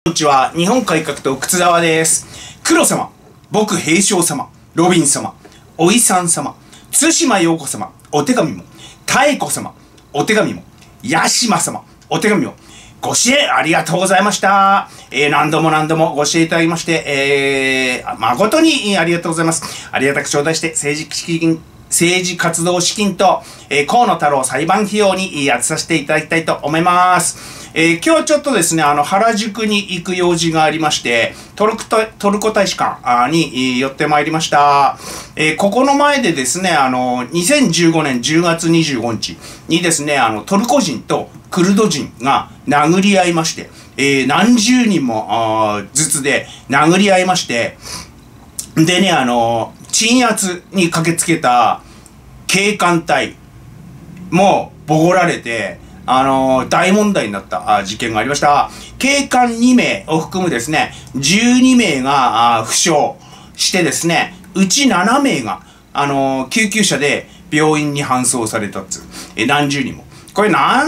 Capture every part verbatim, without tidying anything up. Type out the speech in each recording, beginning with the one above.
こんにちは。日本改革党靴沢です。黒様、僕平将様、ロビン様、おいさん様、津島陽子様、お手紙も、妙子様、お手紙も、八島様、お手紙も、ご支援ありがとうございました。えー、何度も何度もご支援いただきまして、えー、誠にありがとうございます。ありがたく頂戴して政治資金、政治活動資金と、えー、河野太郎裁判費用に充てさせていただきたいと思います。えー、今日ちょっとですね、あの、原宿に行く用事がありまして、トルコと、トルコ大使館に寄ってまいりました。えー、ここの前でですね、あの、にせんじゅうごねんじゅうがつにじゅうごにちにですね、あの、トルコ人とクルド人が殴り合いまして、えー、何十人もずつで殴り合いまして、でね、あの、鎮圧に駆けつけた警官隊もボコられて、あのー、大問題になったあ事件がありました。警官にめいを含むですね、じゅうにめいがあ負傷してですね、うちななめいが、あのー、救急車で病院に搬送されたっつう。え、何十人も。これなん、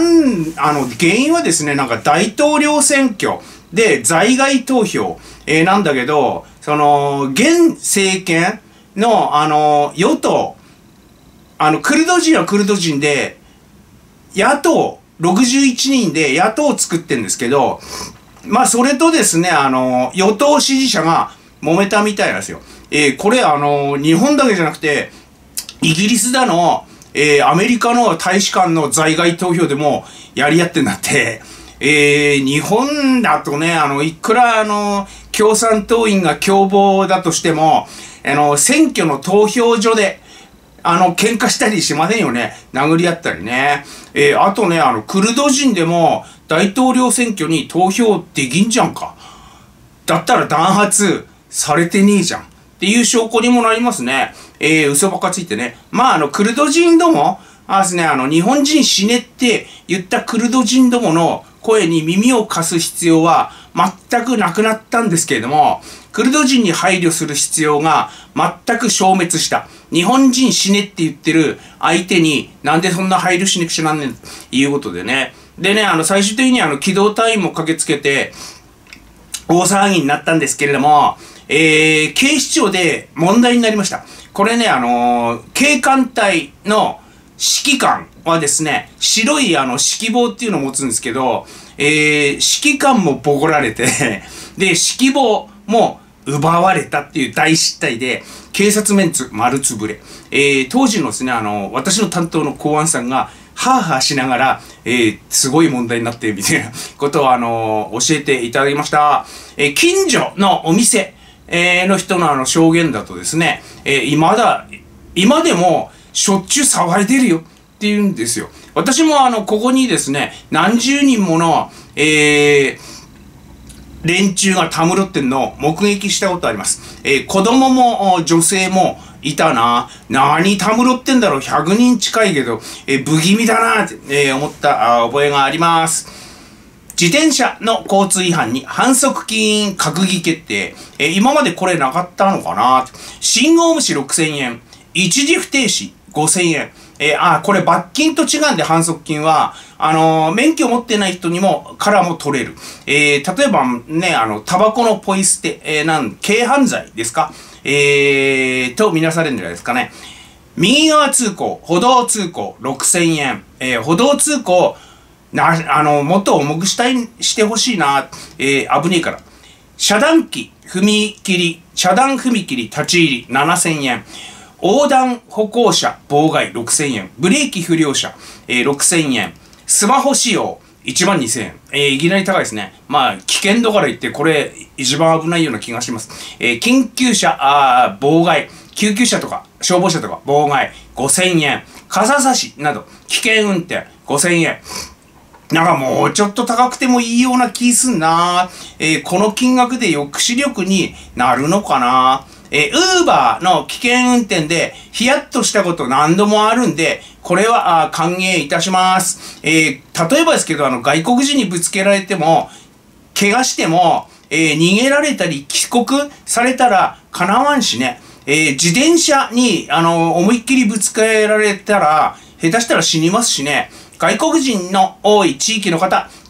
あの、原因はですね、なんか大統領選挙で在外投票、えー、なんだけど、その、現政権の、あのー、与党、あの、クルド人はクルド人で、野党、ろくじゅういちにんで野党を作ってるんですけど、まあそれとですね、あの、与党支持者が揉めたみたいなんですよ。えー、これあの、日本だけじゃなくて、イギリスだの、えー、アメリカの大使館の在外投票でもやり合ってんだって、えー、日本だとね、あの、いくらあの、共産党員が凶暴だとしても、あの、選挙の投票所で、あの、喧嘩したりしませんよね。殴り合ったりね。えー、あとね、あの、クルド人でも大統領選挙に投票できんじゃんか。だったら弾圧されてねえじゃん。っていう証拠にもなりますね。えー、嘘ばっかついてね。まあ、あの、クルド人ども、あですね、あの、日本人死ねって言ったクルド人どもの声に耳を貸す必要は全くなくなったんですけれども、クルド人に配慮する必要が全く消滅した。日本人死ねって言ってる相手になんでそんな配慮しなくちゃなんねんということでね。でね、あの最終的にあの機動隊員も駆けつけて大騒ぎになったんですけれども、えー、警視庁で問題になりました。これね、あのー、警官隊の指揮官はですね、白いあの指揮棒っていうのを持つんですけど、えー、指揮官もボコられて、で、指揮棒も奪われたっていう大失態で、警察メンツ丸つぶれ。えー、当時のですね、あの、私の担当の公安さんが、ハーハーしながら、えー、すごい問題になって、みたいなことを、あの、教えていただきました。えー、近所のお店、えー、の人のあの、証言だとですね、えー、今だ、今でも、しょっちゅう騒いでるよって言うんですよ。私もあの、ここにですね、何十人もの、えー、連中がたむろってんのを目撃したことあります。えー、子供も女性もいたな。何たむろってんだろう。ひゃくにん近いけど、えー、不気味だなって、えー、思った覚えがあります。自転車の交通違反に反則金閣議決定。えー、今までこれなかったのかな。信号無視ろくせんえん。一時不停止ごせんえん。えー、あ、これ罰金と違うんで反則金は、あのー、免許持ってない人にも、からも取れる。えー、例えばね、あの、タバコのポイ捨て、えー、なん、軽犯罪ですかえー、とみなされるんじゃないですかね。右側通行、歩道通行ろくせんえん。えー、歩道通行、な、あの、もっと重くしたい、してほしいな。えー、危ねえから。遮断機、踏切、遮断踏切、立ち入りななせんえん。横断歩行者妨害ろくせんえん。ブレーキ不良者、えー、ろくせんえん。スマホ使用いちまんにせんえん。えー、いきなり高いですね。まあ、危険度から言ってこれ一番危ないような気がします。えー、緊急車、あ妨害。救急車とか消防車とか妨害ごせんえん。傘差しなど危険運転ごせんえん。なんかもうちょっと高くてもいいような気すんな。えー、この金額で抑止力になるのかな。えー、ウーバーの危険運転でヒヤッとしたこと何度もあるんで、これはあ歓迎いたします。えー、例えばですけど、あの、外国人にぶつけられても、怪我しても、えー、逃げられたり帰国されたら叶わんしね。えー、自転車に、あの、思いっきりぶつけられたら、下手したら死にますしね。外国人の多い地域の方、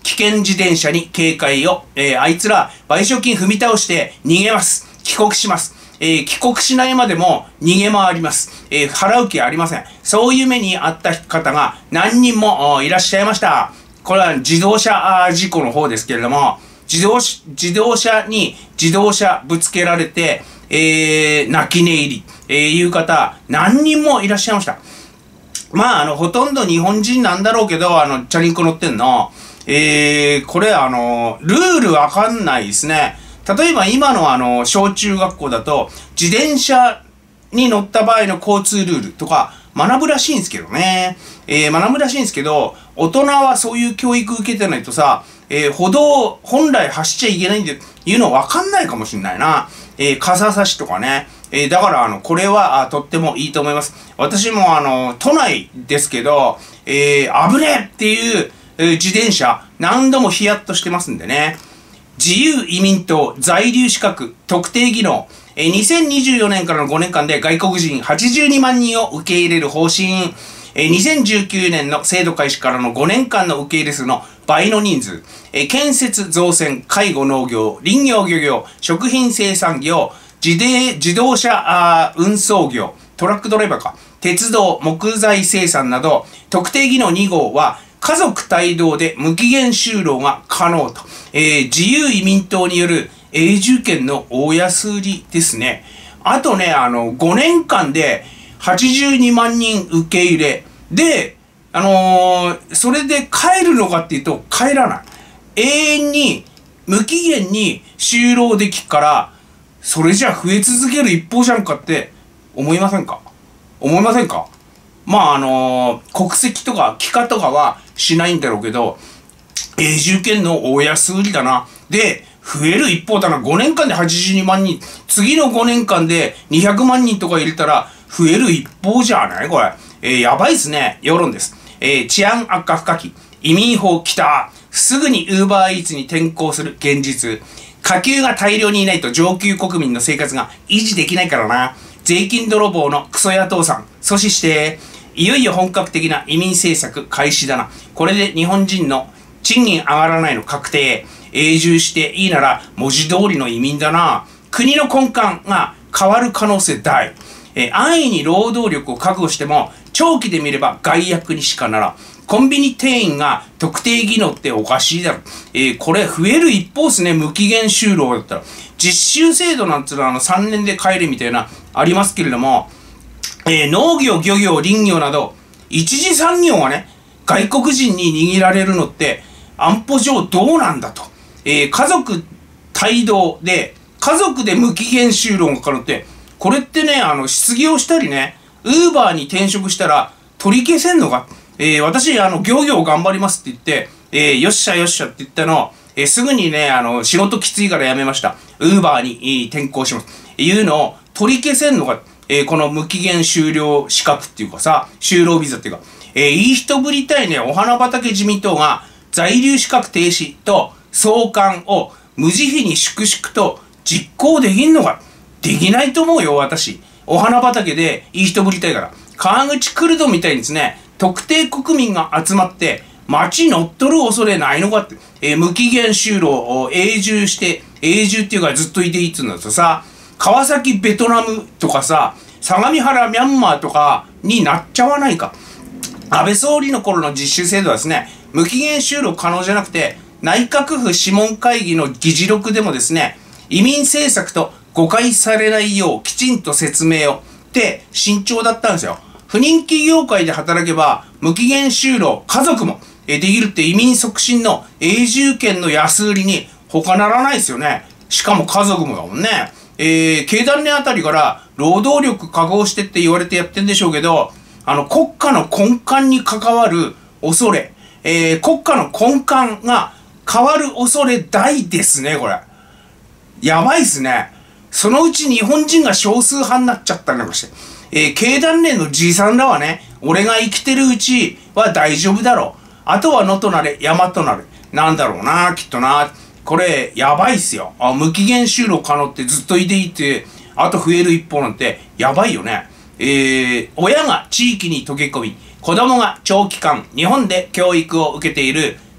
危険自転車に警戒を。えー、あいつら賠償金踏み倒して逃げます。帰国します。えー、帰国しないまでも逃げ回ります。えー、払う気ありません。そういう目にあった方が何人もいらっしゃいました。これは自動車事故の方ですけれども、自動自動車に自動車ぶつけられて、えー、泣き寝入り、えー、いう方、何人もいらっしゃいました。まあ、あの、ほとんど日本人なんだろうけど、あの、チャリンコ乗ってんの。えー、これ、あの、ルールわかんないですね。例えば今のあの、小中学校だと、自転車に乗った場合の交通ルールとか、学ぶらしいんですけどね。えー、学ぶらしいんですけど、大人はそういう教育受けてないとさ、えー、歩道本来走っちゃいけないんで、いうのわかんないかもしんないな。えー、傘差しとかね。えー、だからあの、これはあとってもいいと思います。私もあの、都内ですけど、えー、危ねえっていう、えー、自転車、何度もヒヤッとしてますんでね。自由移民党在留資格特定技能。えー、にせんにじゅうよねんからのごねんかんで外国人はちじゅうにまんにんを受け入れる方針。えー、にせんじゅうきゅうねんの制度開始からのごねんかんの受け入れ数の倍の人数。えー、建設、造船、介護、農業、林業、漁業、食品生産業、自で自動車運送業、トラックドライバーか、鉄道、木材生産など、特定技能に号は、家族帯同で無期限就労が可能と。えー、自由移民党による永住権の大安売りですね。あとね、あの、ごねんかんではちじゅうにまんにん受け入れ。で、あのー、それで帰るのかっていうと、帰らない。永遠に、無期限に就労できっから、それじゃ増え続ける一方じゃんかって思いませんか？思いませんか？まああのー、国籍とか帰化とかはしないんだろうけど、永住権の大安売りだな。で、増える一方だな。ごねんかんではちじゅうにまんにん。次のごねんかんでにひゃくまんにんとか入れたら増える一方じゃないこれ。えー、やばいっすね。世論です。えー、治安悪化不可避。移民法来た。すぐにウーバーイーツに転向する現実。下級が大量にいないと上級国民の生活が維持できないからな。税金泥棒のクソ野党さん、阻止して、いよいよ本格的な移民政策開始だな。これで日本人の賃金上がらないの確定。永住していいなら文字通りの移民だな。国の根幹が変わる可能性大。えー、安易に労働力を確保しても、長期で見れば害悪にしかならん。コンビニ店員が特定技能っておかしいだろ。えー、これ増える一方ですね。無期限就労だったら。実習制度なんつうのはあのさんねんで帰れみたいなありますけれども、えー、農業、漁業、林業など、一次産業がね、外国人に握られるのって安保上どうなんだと。えー、家族帯同で、家族で無期限就労が可能って、これってね、あの、失業したりね、ウーバーに転職したら取り消せんのか。えー、私、あの、漁業頑張りますって言って、えー、よっしゃよっしゃって言ったのを、えー、すぐにね、あの、仕事きついから辞めました。ウーバーに、えー、転校します。いうのを取り消せんのか。えー、この無期限就労資格っていうかさ、就労ビザっていうか、えー、いい人ぶりたいね、お花畑自民党が在留資格停止と送還を無慈悲に粛々と実行できんのか。できないと思うよ、私。お花畑でいい人ぶりたいから。川口クルドみたいにですね、特定国民が集まって街乗っ取る恐れないのかって、えー、無期限就労を永住して、永住っていうかずっといていいっつうんだとさ、川崎ベトナムとかさ、相模原ミャンマーとかになっちゃわないか。安倍総理の頃の実習制度はですね、無期限就労可能じゃなくて、内閣府諮問会議の議事録でもですね、移民政策と誤解されないようきちんと説明をって慎重だったんですよ。不妊企業界で働けば無期限就労、家族もできるって移民促進の永住権の安売りに他ならないですよね。しかも家族もだもんね。えー、経団連あたりから労働力確保してって言われてやってんでしょうけど、あの国家の根幹に関わる恐れ、えー、国家の根幹が変わる恐れ大ですね、これ。やばいっすね。そのうち日本人が少数派になっちゃったりなんかして。えー、経団連のじいさんらはね、俺が生きてるうちは大丈夫だろう。あとは野となれ、山となれ。なんだろうな、きっとな。これ、やばいっすよ。あ、無期限就労可能ってずっといていて、あと増える一方なんて、やばいよね。えー、親が地域に溶け込み、子供が長期間日本で教育を受けている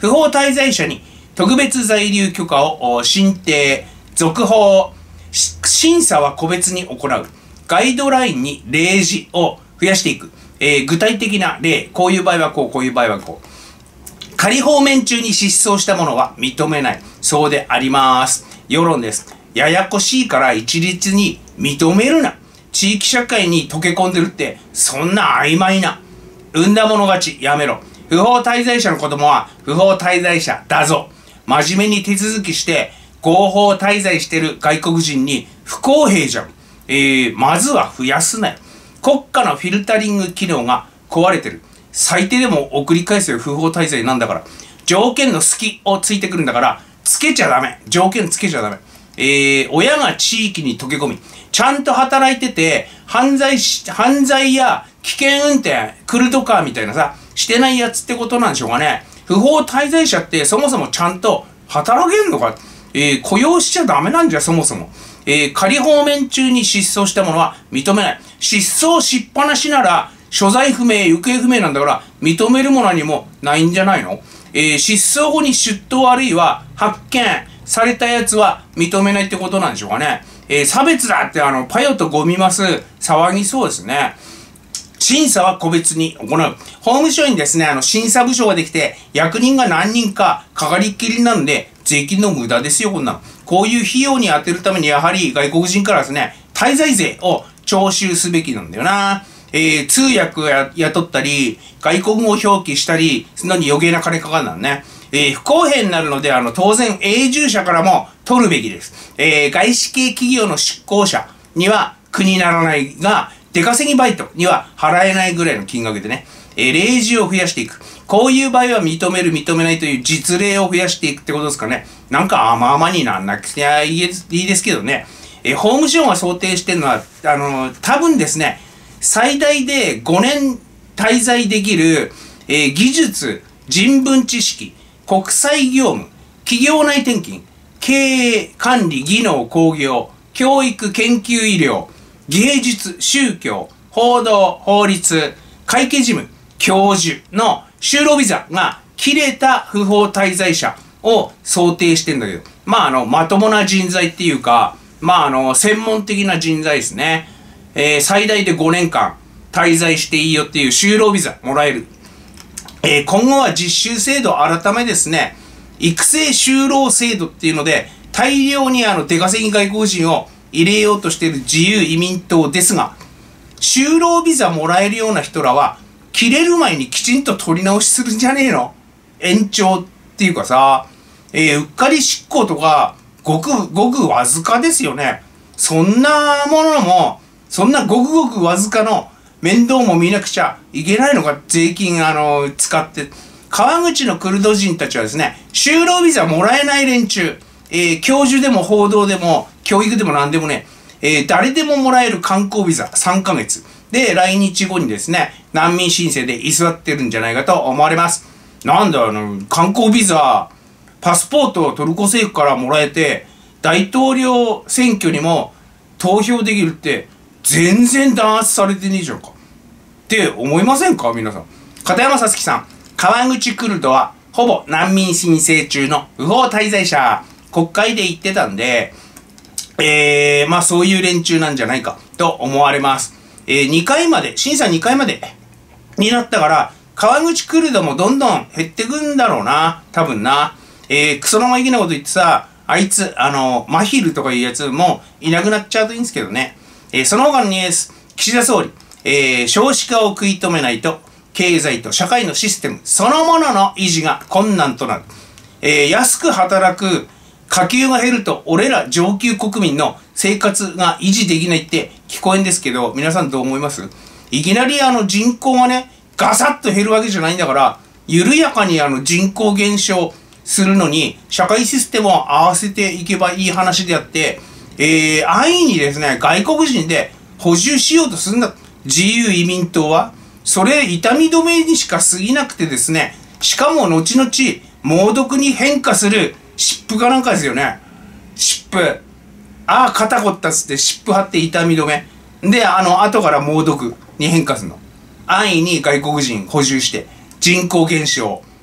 不法滞在者に特別在留許可を申請、続報、審査は個別に行う。ガイドラインに例示を増やしていく。えー、具体的な例、こういう場合はこう、こういう場合はこう。仮放免中に失踪した者は認めない。そうであります。世論です。ややこしいから一律に認めるな。地域社会に溶け込んでるって、そんな曖昧な。産んだ者勝ち、やめろ。不法滞在者の子供は不法滞在者だぞ。真面目に手続きして、合法滞在してる外国人に不公平じゃん。えー、まずは増やすなよ。国家のフィルタリング機能が壊れてる。最低でも送り返せよ、不法滞在なんだから。条件の隙をついてくるんだから、つけちゃダメ。条件つけちゃダメ。えー、親が地域に溶け込み、ちゃんと働いてて、犯罪し、犯罪や危険運転、クルドカーみたいなさ、してないやつってことなんでしょうかね。不法滞在者ってそもそもちゃんと働けんのか。えー、雇用しちゃダメなんじゃ、そもそも。えー、仮放免中に失踪した者は認めない。失踪しっぱなしなら、所在不明、行方不明なんだから、認めるものにもないんじゃないの？えー、失踪後に出頭あるいは発見されたやつは認めないってことなんでしょうかね。えー、差別だってあの、パヨとゴミマス騒ぎそうですね。審査は個別に行う。法務省にですね、あの、審査部署ができて、役人が何人かかかりっきりなんで、税金の無駄ですよ、こんなの。こういう費用に充てるために、やはり外国人からですね、滞在税を徴収すべきなんだよな。えー、通訳をや雇ったり、外国語を表記したり、そんなに余計な金かかるんだね。えー、不公平になるので、あの、当然、永住者からも取るべきです。えー、外資系企業の出向者には苦にならないが、出稼ぎバイトには払えないぐらいの金額でね、えー、例示を増やしていく。こういう場合は認める、認めないという実例を増やしていくってことですかね。なんか甘々になんなくていいですけどね。えー、法務省が想定してるのは、あのー、多分ですね、最大でごねん滞在できる、えー、技術、人文知識、国際業務、企業内転勤、経営、管理、技能、工業、教育、研究、医療、芸術、宗教、報道、法律、会計事務、教授の就労ビザが切れた不法滞在者を想定してんだけど、まあ、あの、まともな人材っていうか、まあ、あの、専門的な人材ですね。えー、最大でごねんかん滞在していいよっていう就労ビザもらえる。えー、今後は実習制度改めですね、育成就労制度っていうので、大量にあの、出稼ぎ外国人を入れようとしている自由移民党ですが、就労ビザもらえるような人らは、切れる前にきちんと取り直しするんじゃねえの？延長っていうかさ、えー、うっかり執行とか、ごくごくわずかですよね。そんなものも、そんなごくごくわずかの面倒も見なくちゃいけないのか、税金あの、使って。川口のクルド人たちはですね、就労ビザもらえない連中、えー、教授でも報道でも、教育でも何でもね、えー、誰でももらえる観光ビザさんかげつ。で、来日後にですね、難民申請で居座ってるんじゃないかと思われます。なんだ、あの、観光ビザ、パスポートをトルコ政府からもらえて、大統領選挙にも投票できるって、全然弾圧されてねえじゃんか。って思いませんか皆さん。片山さつきさん、川口クルドは、ほぼ難民申請中の不法滞在者、国会で言ってたんで、えー、まあそういう連中なんじゃないかと思われます。えー、にかいまで、審査にかいまでになったから、川口クルドもどんどん減ってくんだろうな。多分な。えー、クソ生意気なこと言ってさ、あいつ、あの、マヒルとかいうやつもいなくなっちゃうといいんですけどね。えー、その他のニュース、岸田総理、えー、少子化を食い止めないと、経済と社会のシステムそのものの維持が困難となる。えー、安く働く家計が減ると、俺ら上級国民の生活が維持できないって聞こえんですけど、皆さんどう思います？いきなりあの人口がね、ガサッと減るわけじゃないんだから、緩やかにあの人口減少するのに、社会システムを合わせていけばいい話であって、えー、安易にですね、外国人で補充しようとするんだ。自由移民党は。それ、痛み止めにしか過ぎなくてですね、しかも後々、猛毒に変化する湿布かなんかですよね。湿布。ああ、肩こったっつって湿布貼って痛み止め。で、あの、後から猛毒に変化するの。安易に外国人補充して、人口減少。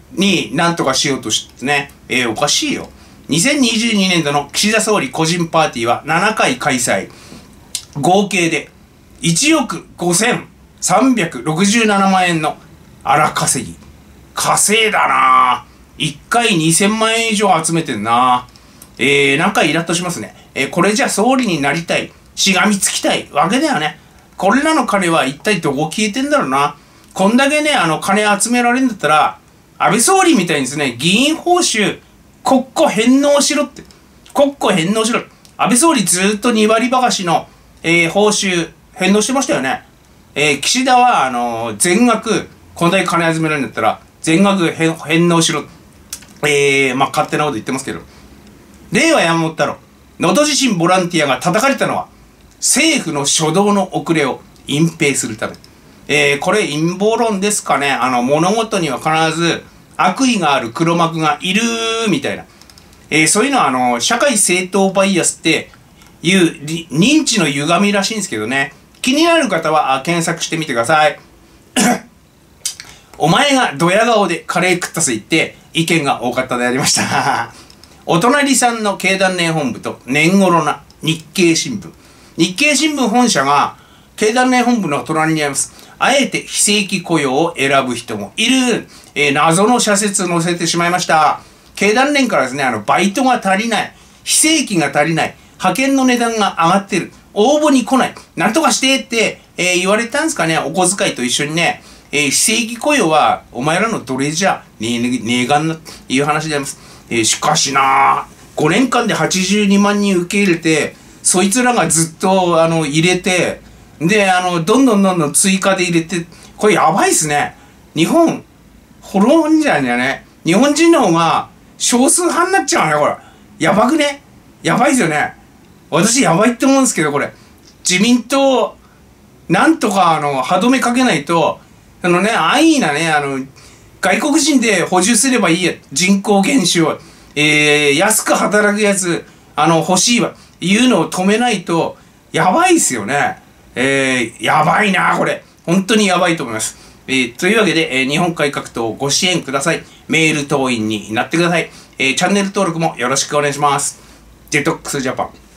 になんとかしようとしてね、えー、おかしいよ。にせんにじゅうにねんどの岸田総理個人パーティーはななかい開催。合計でいちおくごせんさんびゃくろくじゅうななまんえんの荒稼ぎ。稼いだなぁ。いっかいにせんまんえん以上集めてんなぁ。えー、なんかイラッとしますね。えー、これじゃ総理になりたい、しがみつきたいわけだよね。これらの金は一体どこ消えてんだろうな。こんだけね、あの、金集められるんだったら、安倍総理みたいにですね、議員報酬、国庫返納しろって。国庫返納しろ。安倍総理ずっとにわりばかしの、えー、報酬返納してましたよね。えー、岸田は、あのー、全額、こんだけ金集められるんだったら、全額返返納しろ。えー、まあ、勝手なこと言ってますけど。令和山本太郎、能登地震ボランティアが叩かれたのは、政府の初動の遅れを隠蔽するため。えー、これ陰謀論ですかね。あの、物事には必ず悪意がある黒幕がいるみたいな。えー、そういうのは、あの、社会正当バイアスっていう認知の歪みらしいんですけどね。気になる方は検索してみてください。お前がドヤ顔でカレー食ったせいって意見が多かったでありました。お隣さんの経団連本部と年頃な日経新聞。日経新聞本社が経団連本部の隣にあります。あえて非正規雇用を選ぶ人もいる。えー、謎の社説を載せてしまいました。経団連からですね、あの、バイトが足りない。非正規が足りない。派遣の値段が上がってる。応募に来ない。なんとかしてって、えー、言われたんですかね。お小遣いと一緒にね。えー、非正規雇用はお前らの奴隷じゃねえねえがんなっていう話であります。えー、しかしなぁ、ごねんかんではちじゅうにまんにん受け入れて、そいつらがずっと、あの、入れて、で、あの、どんどんどんどん追加で入れて、これやばいっすね。日本、滅んじゃうんじゃね。日本人の方が少数派になっちゃうね、これ。やばくね？やばいっすよね。私やばいって思うんですけど、これ。自民党、なんとか、あの、歯止めかけないと、あのね、安易なね、あの、外国人で補充すればいいや。人口減少。えー、安く働くやつ、あの、欲しいわ。いうのを止めないと、やばいっすよね。えー、やばいなこれ。本当にやばいと思います。えー、というわけで、えー、日本改革党ご支援ください。メール党員になってください。えー、チャンネル登録もよろしくお願いします。ジェトックスジャパン。